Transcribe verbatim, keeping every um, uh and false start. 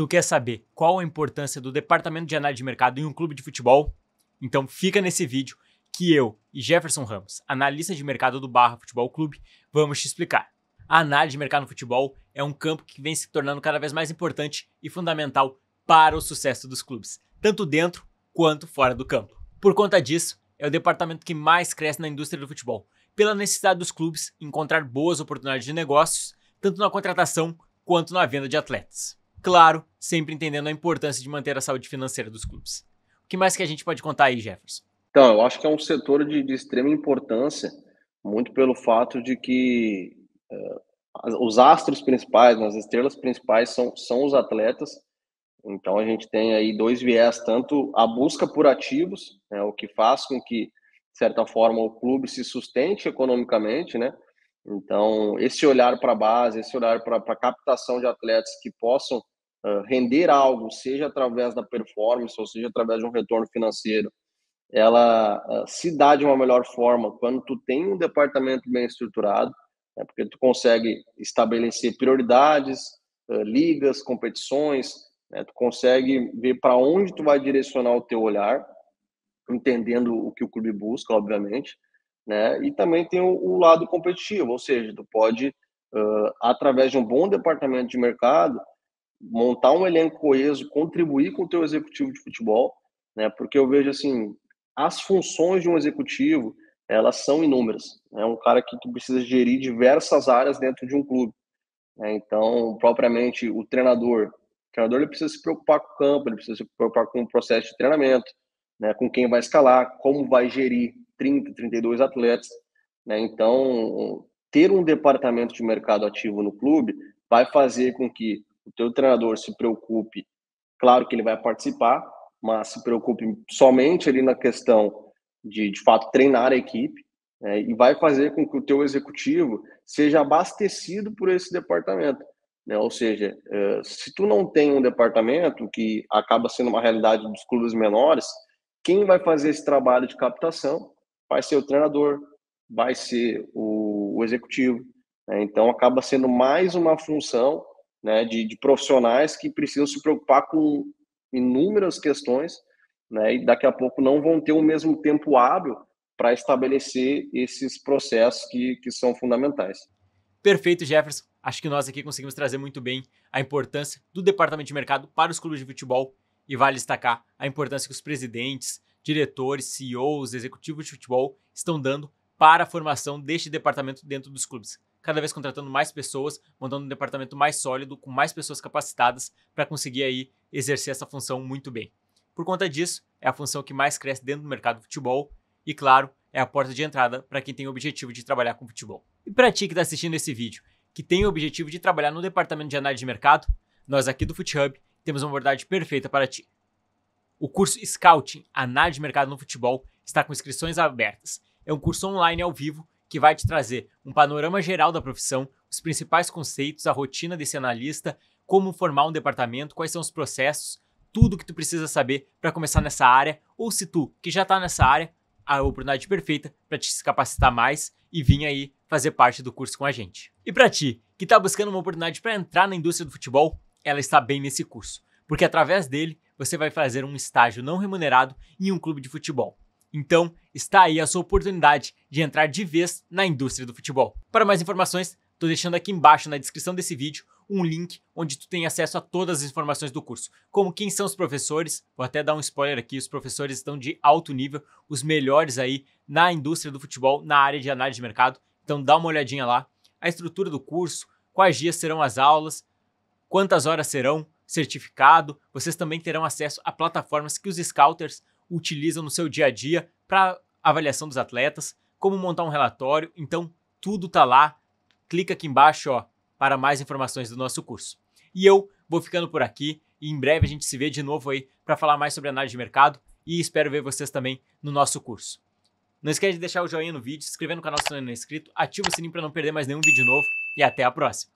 Tu quer saber qual a importância do departamento de análise de mercado em um clube de futebol? Então fica nesse vídeo que eu e Jefferson Ramos, analista de mercado do Barra Futebol Clube, vamos te explicar. A análise de mercado no futebol é um campo que vem se tornando cada vez mais importante e fundamental para o sucesso dos clubes, tanto dentro quanto fora do campo. Por conta disso, é o departamento que mais cresce na indústria do futebol, pela necessidade dos clubes encontrar boas oportunidades de negócios, tanto na contratação quanto na venda de atletas. Claro, sempre entendendo a importância de manter a saúde financeira dos clubes. O que mais que a gente pode contar aí, Jefferson? Então, eu acho que é um setor de, de extrema importância, muito pelo fato de que uh, os astros principais, as estrelas principais são, são os atletas. Então, a gente tem aí dois viés, tanto a busca por ativos, né, o que faz com que, de certa forma, o clube se sustente economicamente, né? Então, esse olhar para a base, esse olhar para a captação de atletas que possam uh, render algo, seja através da performance, ou seja através de um retorno financeiro, ela uh, se dá de uma melhor forma quando tu tem um departamento bem estruturado, né, porque tu consegue estabelecer prioridades, uh, ligas, competições, né, tu consegue ver para onde tu vai direcionar o teu olhar, entendendo o que o clube busca, obviamente, né? E também tem o, o lado competitivo, ou seja, tu pode, uh, através de um bom departamento de mercado, montar um elenco coeso, contribuir com o teu executivo de futebol, né? Porque eu vejo assim, as funções de um executivo, elas são inúmeras. É né? Um cara que tu precisa gerir diversas áreas dentro de um clube, né? Então, propriamente o treinador, o treinador ele precisa se preocupar com o campo, ele precisa se preocupar com o processo de treinamento, né? Com quem vai escalar, como vai gerir trinta, trinta e dois atletas, né? Então, ter um departamento de mercado ativo no clube vai fazer com que o teu treinador se preocupe, claro que ele vai participar, mas se preocupe somente ali na questão de, de fato, treinar a equipe, né, e vai fazer com que o teu executivo seja abastecido por esse departamento. Né? Ou seja, se tu não tem um departamento, que acaba sendo uma realidade dos clubes menores, quem vai fazer esse trabalho de captação vai ser o treinador, vai ser o, o executivo. Né? Então, acaba sendo mais uma função, né, de, de profissionais que precisam se preocupar com inúmeras questões, né, e daqui a pouco não vão ter o mesmo tempo hábil para estabelecer esses processos que, que são fundamentais. Perfeito, Jefferson. Acho que nós aqui conseguimos trazer muito bem a importância do departamento de mercado para os clubes de futebol e vale destacar a importância que os presidentes, diretores, C E Os, executivos de futebol estão dando para a formação deste departamento dentro dos clubes. Cada vez contratando mais pessoas, montando um departamento mais sólido, com mais pessoas capacitadas para conseguir aí exercer essa função muito bem. Por conta disso, é a função que mais cresce dentro do mercado do futebol e, claro, é a porta de entrada para quem tem o objetivo de trabalhar com futebol. E para ti que está assistindo esse vídeo, que tem o objetivo de trabalhar no departamento de análise de mercado, nós aqui do FutHub temos uma abordagem perfeita para ti. O curso Scouting, Análise de Mercado no Futebol, está com inscrições abertas. É um curso online ao vivo que vai te trazer um panorama geral da profissão, os principais conceitos, a rotina desse analista, como formar um departamento, quais são os processos, tudo que tu precisa saber para começar nessa área, ou se tu, que já está nessa área, a oportunidade perfeita para te se capacitar mais e vir aí fazer parte do curso com a gente. E para ti, que está buscando uma oportunidade para entrar na indústria do futebol, ela está bem nesse curso, porque através dele você vai fazer um estágio não remunerado em um clube de futebol. Então, está aí a sua oportunidade de entrar de vez na indústria do futebol. Para mais informações, estou deixando aqui embaixo na descrição desse vídeo um link onde tu tem acesso a todas as informações do curso, como quem são os professores, vou até dar um spoiler aqui, os professores estão de alto nível, os melhores aí na indústria do futebol, na área de análise de mercado, então dá uma olhadinha lá, a estrutura do curso, quais dias serão as aulas, quantas horas serão, certificado, vocês também terão acesso a plataformas que os scouters utilizam no seu dia a dia para avaliação dos atletas, como montar um relatório, então tudo tá lá, clica aqui embaixo, ó, para mais informações do nosso curso. E eu vou ficando por aqui e em breve a gente se vê de novo aí para falar mais sobre análise de mercado e espero ver vocês também no nosso curso. Não esquece de deixar o joinha no vídeo, se inscrever no canal se não é inscrito, ativa o sininho para não perder mais nenhum vídeo novo e até a próxima.